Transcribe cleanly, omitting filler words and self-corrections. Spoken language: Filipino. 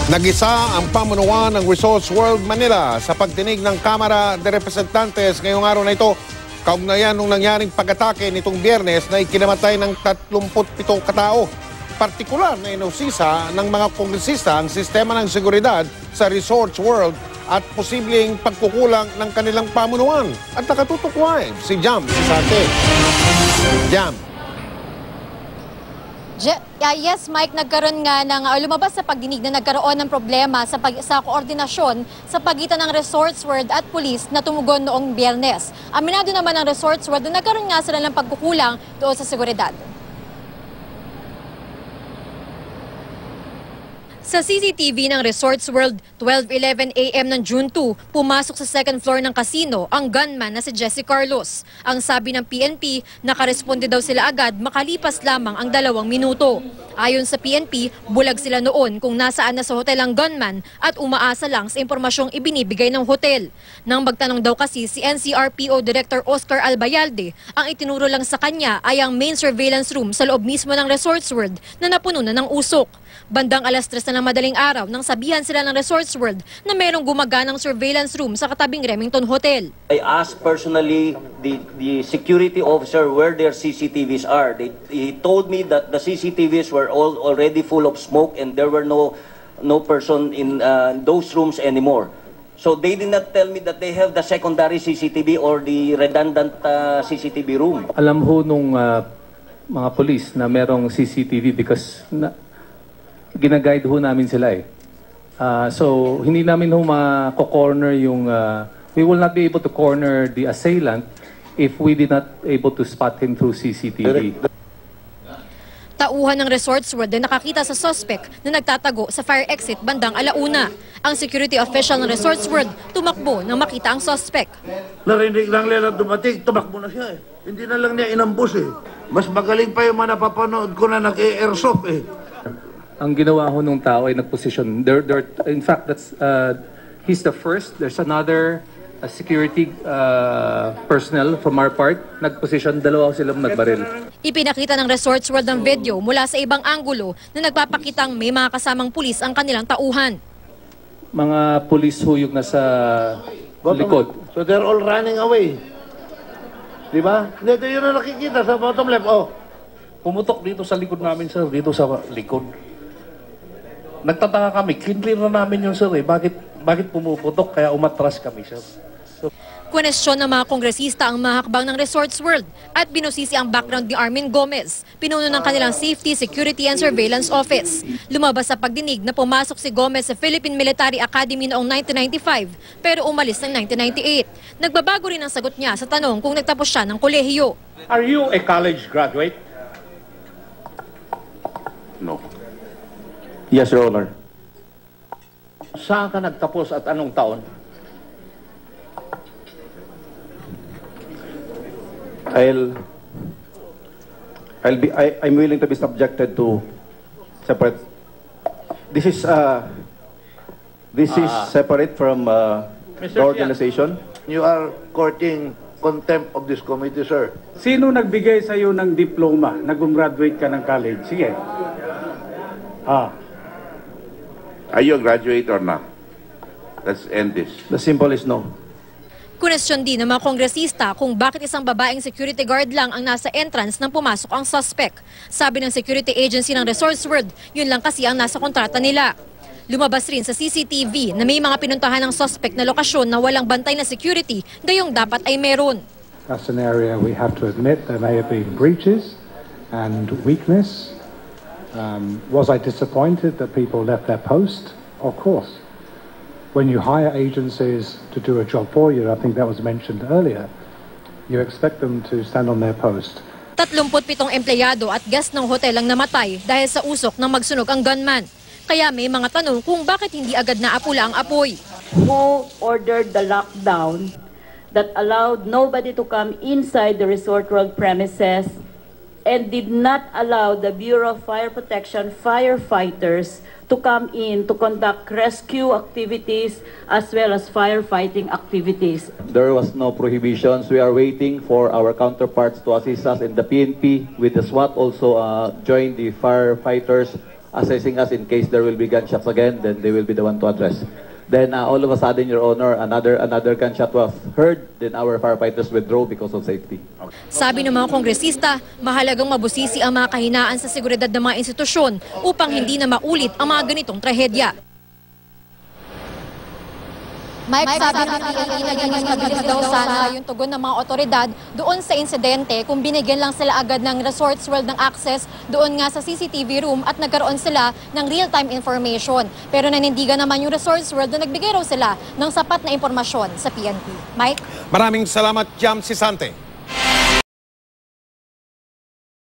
Nag-isa ang pamunuan ng Resorts World Manila sa pagdinig ng Kamara de Representantes ngayong araw na ito. Kaugnayan nung nangyaring pag-atake nitong Biyernes na ikinamatay ng 37 katao. Partikular na inusisa ng mga kongresista ang sistema ng seguridad sa Resorts World at posibleng pagkukulang ng kanilang pamunuan. At nakatutok live si Jam Sante. Jam. Yes, Mike, nagkaroon nga ng lumabas sa pagdinig na nagkaroon ng problema sa koordinasyon sa pagitan ng Resorts World at pulis na tumugon noong Biyernes. Aminado naman ng Resorts World na nagkaroon nga sila ng pagkukulang doon sa seguridad. Sa CCTV ng Resorts World, 12:11 a.m. ng June 2, pumasok sa second floor ng casino ang gunman na si Jesse Carlos. Ang sabi ng PNP, nakaresponde daw sila agad makalipas lamang ang 2 minuto. Ayon sa PNP, bulag sila noon kung nasaan na sa hotel ang gunman at umaasa lang sa impormasyong ibinibigay ng hotel. Nang magtanong daw kasi si NCRPO Director Oscar Albayalde, ang itinuro lang sa kanya ay ang main surveillance room sa loob mismo ng Resorts World na napuno na ng usok. Bandang 3:00 na ng madaling araw nang sabihan sila ng Resorts World na merong gumaganang surveillance room sa katabing Remington Hotel. I asked personally the security officer where their CCTVs are. He told me that the CCTVs were already full of smoke and there were no person in those rooms anymore. So they did not tell me that they have the secondary CCTV or the redundant CCTV room. Alam ho nung mga police na merong CCTV because ginaguide ho namin sila eh. So hindi namin ho ma-corner yung we will not be able to corner the assailant if we did not able to spot him through CCTV. Tauhan ng Resorts World na nakakita sa suspect na nagtatago sa fire exit bandang 1:00. Ang security official ng Resorts World tumakbo nang makita ang suspect. Narinig lang nila dumating, tumakbo na siya eh. Hindi na lang niya inambus eh. Mas magaling pa yung mga napapanood ko na nag-airsoft eh. Ang ginawa ho nung tao ay nag-position. In fact, he's the first. There's another security personnel from our part. Nag-position, dalawa silang nagbaril. Ipinakita ng Resorts World ng video mula sa ibang anggulo na nagpapakitang may mga kasamang pulis ang kanilang tauhan. Mga pulis ho yung nasa likod. So they're all running away. Diba? Hindi, yun na nakikita sa bottom left. Oh. Pumutok dito sa likod namin, sir. Dito sa likod. Nagtataka kami, clear na namin yun, sir. Bakit pumuputok? Kaya umatras kami, sir. Kwenestyon ng mga kongresista ang mga hakbang ng Resorts World at binusisi ang background ni Armin Gomez, pinuno ng kanilang Safety, Security and Surveillance Office. Lumabas sa pagdinig na pumasok si Gomez sa Philippine Military Academy noong 1995 pero umalis ng 1998. Nagbabago rin ang sagot niya sa tanong kung nagtapos siya ng kolehiyo. Are you a college graduate? No. Yes, Your Honor. Saan ka nagtapos at anong taon? I'm willing to be subjected to separate. This is separate from the organization. You are courting contempt of this committee, sir. Sino nagbigay sa iyo ng diploma na gumraduate ka ng college? Sige. Are you a graduate or not? Let's end this. The simple is no. Kunestyon din ng mga kongresista kung bakit isang babaeng security guard lang ang nasa entrance nang pumasok ang suspect. Sabi ng security agency ng Resorts World, yun lang kasi ang nasa kontrata nila. Lumabas rin sa CCTV na may mga pinuntahan ng suspect na lokasyon na walang bantay na security, gayong dapat ay meron. That's an area we have to admit there may have been breaches and weakness. Was I disappointed that people left their post? Of course. When you hire agencies to do a job for you, I think that was mentioned earlier, you expect them to stand on their post. 37 empleyado at guest ng hotel ang namatay dahil sa usok ng magsunog ang gunman. Kaya may mga tanong kung bakit hindi agad naapula ang apoy. Who ordered the lockdown that allowed nobody to come inside the Resort World premises and did not allow the Bureau of Fire Protection firefighters to come in to conduct rescue activities as well as firefighting activities. There was no prohibitions. We are waiting for our counterparts to assist us in the PNP with the SWAT also join the firefighters assessing us in case there will be gunshots again, then they will be the one to address. Then all of a sudden, Your Honor, another gunshot was heard, then our firefighters withdrew because of safety. Sabi ng mga kongresista, mahalagang mabusisi ang mga kahinaan sa seguridad ng mga institusyon upang hindi na maulit ang mga ganitong trahedya. Mike, sabi ng PNP, naging mas mabilis daw sana yung tugon ng mga otoridad doon sa insidente kung binigyan lang sila agad ng Resorts World ng access doon nga sa CCTV room at nagkaroon sila ng real-time information. Pero nanindigan naman yung Resorts World na nagbigay raw sila ng sapat na impormasyon sa PNP. Mike? Maraming salamat, Jam Sisante.